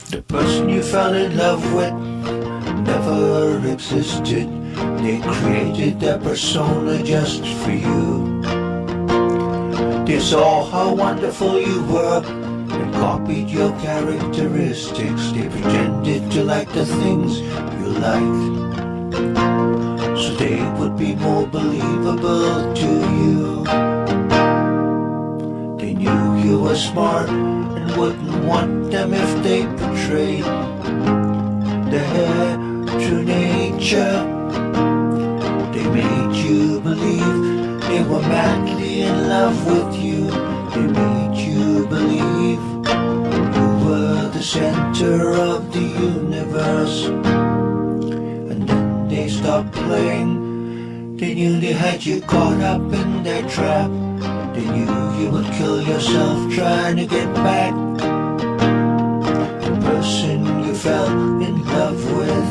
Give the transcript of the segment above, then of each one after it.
The person you fell in love with never existed. They created their persona just for you. They saw how wonderful you were and copied your characteristics. They pretended to like the things you liked, so they would be more believable to you. They knew you were smart and wouldn't want them if they portrayed their true nature. They made you believe they were madly in love with you. They made you believe you were the center of the universe. And then they stopped playing. They knew they had you caught up in their trap. They knew you would kill yourself trying to get back the person you fell in love with.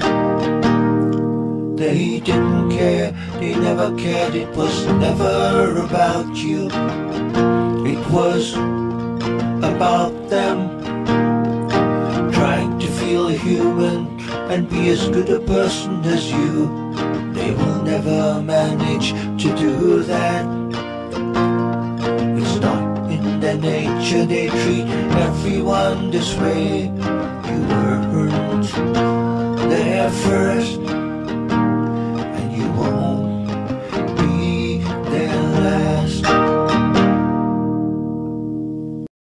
They didn't care, they never cared. It was never about you. It was about them, trying to feel human and be as good a person as you. They will never manage to do that. It's not in their nature. They treat everyone this way. You weren't there first.